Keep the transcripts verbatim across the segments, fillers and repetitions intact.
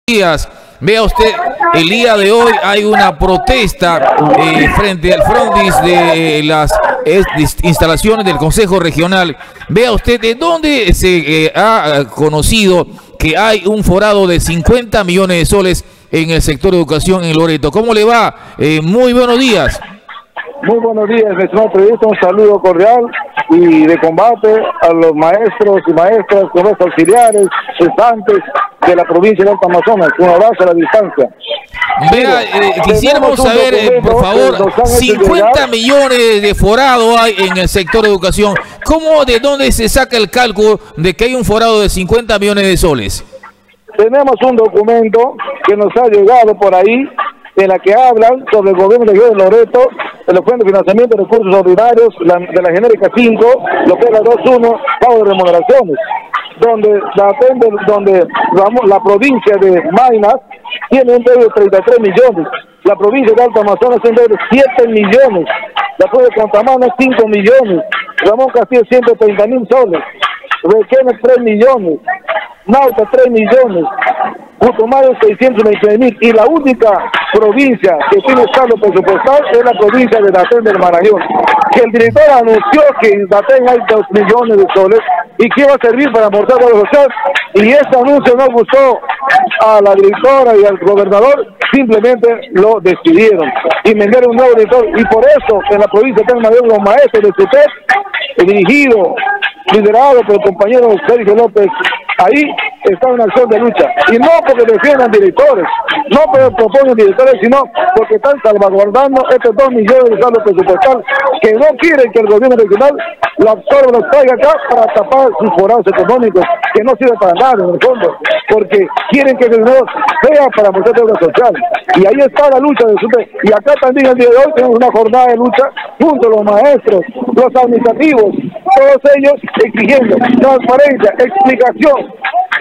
días. Vea usted, el día de hoy hay una protesta eh, frente al frontis de las eh, instalaciones del Consejo Regional. Vea usted de dónde se eh, ha conocido que hay un forado de cincuenta millones de soles en el sector de educación en Loreto. ¿Cómo le va? Eh, muy buenos días. Muy buenos días, mi estimado periodista. Un saludo cordial y de combate a los maestros y maestras, con los auxiliares, cesantes de la provincia de Alto Amazonas. Un abrazo a la distancia. Vea, eh, quisiéramos saber, eh, por favor, cincuenta millones de forado hay en el sector de educación. ¿Cómo, de dónde se saca el cálculo de que hay un forado de cincuenta millones de soles? Tenemos un documento que nos ha llegado por ahí, en la que hablan sobre el gobierno de Loreto, de los fondos de financiamiento de recursos ordinarios, la, de la genérica cinco, lo que es la dos uno, pago de remuneraciones, donde la, donde vamos, la provincia de Maynas tiene un deuda de treinta y tres millones, la provincia de Alto Amazonas tiene un deuda de siete millones, la provincia de Contamana cinco millones, Ramón Castillo ciento treinta mil soles, Requena tres millones, Nauta tres millones, Putumayo seiscientos veinte mil, y la única provincia que tiene saldo presupuestal es la provincia de Daten del Marañón, que el director anunció que en Daten hay dos millones de soles y que iba a servir para amortizar la social, y este anuncio no gustó a la directora y al gobernador, simplemente lo despidieron y me dieron un nuevo director, y por eso en la provincia de Mayor los maestros de SUTEP, dirigido, liderado por el compañero Sergio López, ahí está una acción de lucha, y no porque defiendan directores, no porque proponen directores, sino porque están salvaguardando estos dos millones de saldo presupuestal que no quieren que el gobierno regional lo absorba, los traiga acá para tapar sus forados económicos, que no sirve para nada en el fondo, porque quieren que el dinero sea para mostrar deuda social, y ahí está la lucha de SUTEP. Y acá también el día de hoy tenemos una jornada de lucha junto a los maestros, los administrativos, todos ellos exigiendo transparencia, explicación.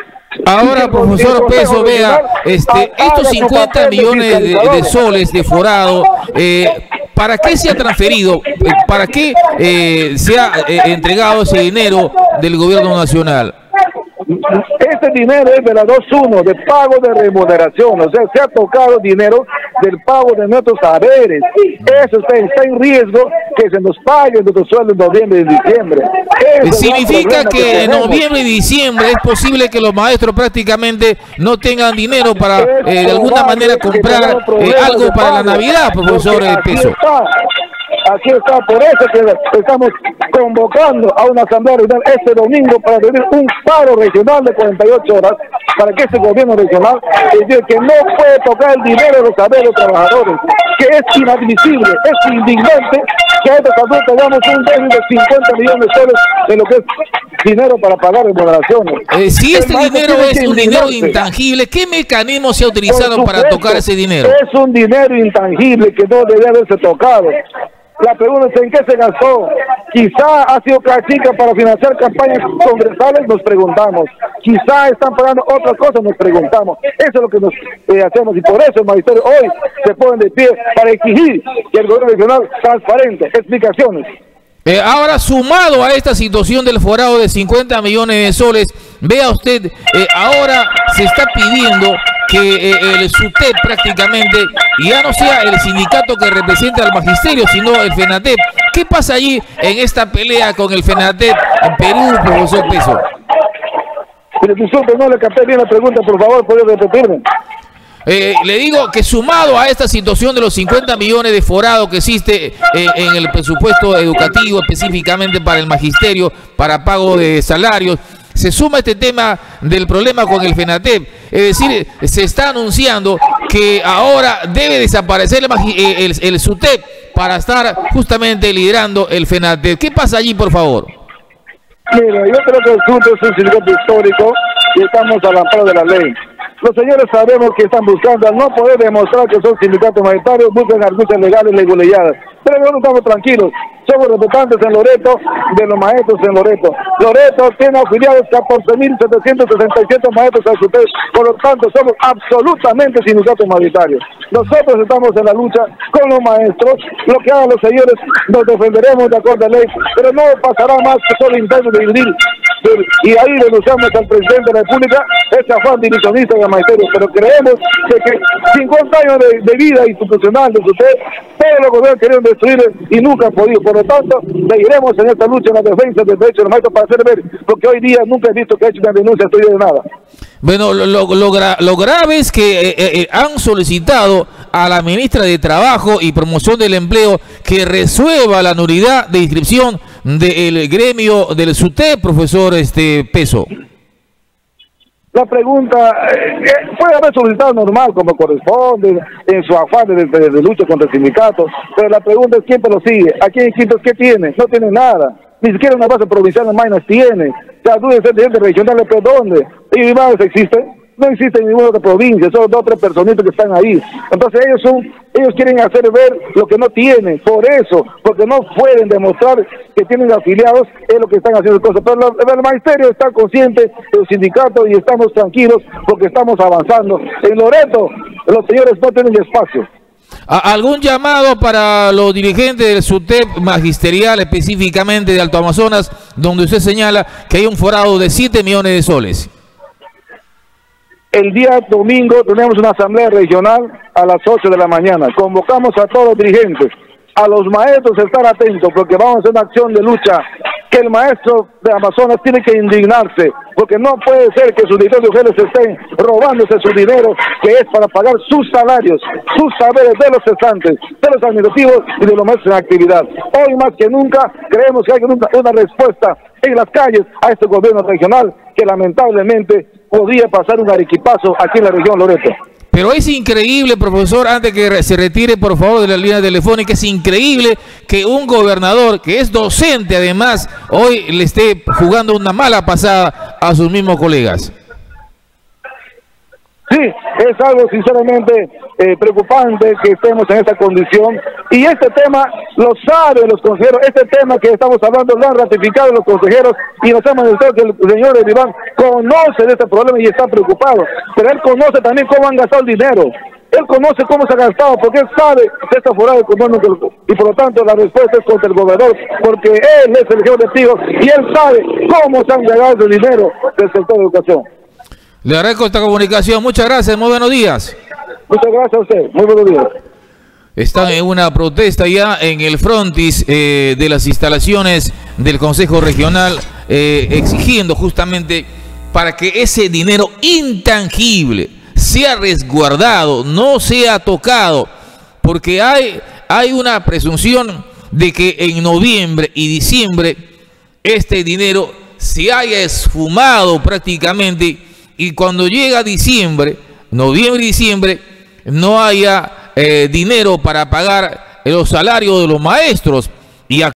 Ahora, profesor Peso, vea, este, estos cincuenta millones de, de soles de forado, eh, ¿para qué se ha transferido? ¿Para qué eh, se ha eh, entregado ese dinero del gobierno nacional? Este dinero es de la dos uno, de pago de remuneración, o sea, se ha tocado dinero del pago de nuestros saberes. Eso está, está en riesgo, que se nos pague nuestros sueldos en noviembre y diciembre. Eso significa que, que en noviembre y diciembre es posible que los maestros prácticamente no tengan dinero para eh, de alguna manera comprar eh, algo para la Navidad, profesor Peso. Aquí está, por eso que estamos convocando a una asamblea regional este domingo para tener un paro regional de cuarenta y ocho horas, para que este gobierno regional diga que no puede tocar el dinero de los saberes de los trabajadores, que es inadmisible, es indignante que a esta asamblea tengamos un déficit de cincuenta millones de soles de lo que es dinero para pagar remuneraciones. Eh, si este dinero es un dinero intangible, ¿qué mecanismo se ha utilizado para tocar ese dinero? Es un dinero intangible que no debe haberse tocado. La pregunta es en qué se gastó. Quizá ha sido cachica para financiar campañas congresales, nos preguntamos. Quizá están pagando otras cosas, nos preguntamos. Eso es lo que nos eh, hacemos, y por eso el magisterio hoy se ponen de pie para exigir que el gobierno regional transparente, explicaciones. Eh, ahora, sumado a esta situación del forado de cincuenta millones de soles, vea usted, eh, ahora se está pidiendo que eh, el SUTEP prácticamente ya no sea el sindicato que representa al magisterio, sino el FENATEP. ¿Qué pasa allí en esta pelea con el FENATEP en Perú, profesor Peso? Pero disculpe, no le capté bien la pregunta, por favor, ¿puede repetirme? Eh, le digo que sumado a esta situación de los cincuenta millones de forado que existe eh, en el presupuesto educativo, específicamente para el magisterio, para pago de salarios, se suma este tema del problema con el FENATEP. Es decir, se está anunciando que ahora debe desaparecer el, el, el SUTEP para estar justamente liderando el FENATEP. ¿Qué pasa allí, por favor? Mira, yo creo que el SUTEP es un sindicato histórico y estamos al amparo de la ley. Los señores sabemos que están buscando, al no poder demostrar que son sindicatos mayoritarios, buscan argucias legales y leguleyadas. Pero nosotros estamos tranquilos, somos representantes en Loreto de los maestros en Loreto. Loreto tiene afiliados catorce mil setecientos sesenta y siete maestros al SUTEP, por lo tanto somos absolutamente sindicatos mayoritarios. Nosotros estamos en la lucha con los maestros, lo que hagan los señores nos defenderemos de acuerdo a la ley, pero no pasará más que solo intento de dividir y ahí denunciamos al presidente de la República ese afán divisionista del magisterio, pero creemos de que cincuenta años de, de vida institucional de usted, todos los gobiernos querían destruir y nunca han podido. Por lo tanto, seguiremos en esta lucha en la defensa del derecho de los maestros para hacer ver, porque hoy día nunca he visto que ha hecho una denuncia suya de nada. Bueno, lo, lo, lo, gra lo grave es que eh, eh, han solicitado a la ministra de Trabajo y Promoción del Empleo que resuelva la nulidad de inscripción del gremio del SUTEP, profesor este Peso. La pregunta eh, puede haber solicitado normal, como corresponde, en su afán de, de, de lucha contra el sindicato, pero la pregunta es quién lo sigue. Aquí en Quintos, ¿qué tiene? No tiene nada. Ni siquiera una base provincial en Maynas tiene. O sea, tú debes ser dirigente regional, ¿pero dónde? ¿Y más existe? No existe en ninguna otra provincia, solo dos o tres personitas que están ahí. Entonces ellos son, ellos quieren hacer ver lo que no tienen, por eso, porque no pueden demostrar que tienen afiliados, es lo que están haciendo cosas. Pero la, el magisterio está consciente del sindicato y estamos tranquilos porque estamos avanzando. En Loreto, los señores no tienen espacio. ¿Algún llamado para los dirigentes del SUTEP magisterial, específicamente de Alto Amazonas, donde usted señala que hay un forado de siete millones de soles? El día domingo tenemos una asamblea regional a las ocho de la mañana. Convocamos a todos los dirigentes, a los maestros a estar atentos, porque vamos a hacer una acción de lucha, que el maestro de Amazonas tiene que indignarse, porque no puede ser que sus dirigentes mujeres estén robándose su dinero, que es para pagar sus salarios, sus saberes de los cesantes, de los administrativos y de los maestros en actividad. Hoy más que nunca creemos que hay una, una respuesta en las calles a este gobierno regional, que lamentablemente podría pasar un arequipazo aquí en la región Loreto. Pero es increíble, profesor, antes que se retire por favor de la línea telefónica, es increíble que un gobernador que es docente además hoy le esté jugando una mala pasada a sus mismos colegas. Sí, es algo sinceramente eh, preocupante que estemos en esta condición, y este tema lo saben los consejeros, este tema que estamos hablando lo han ratificado los consejeros y nos han manifestado que el señor Iván conoce de este problema y está preocupado, pero él conoce también cómo han gastado el dinero, él conoce cómo se ha gastado, porque él sabe de esta forada económica, y por lo tanto la respuesta es contra el gobernador, porque él es el jefe de testigos y él sabe cómo se han gastado el dinero del sector de educación. Le agradezco esta comunicación. Muchas gracias. Muy buenos días. Muchas gracias a usted. Muy buenos días. Están en una protesta ya en el frontis eh, de las instalaciones del Consejo Regional, eh, exigiendo justamente para que ese dinero intangible sea resguardado, no sea tocado, porque hay, hay una presunción de que en noviembre y diciembre este dinero se haya esfumado prácticamente, y cuando llega diciembre, noviembre y diciembre, no haya eh, dinero para pagar los salarios de los maestros. Y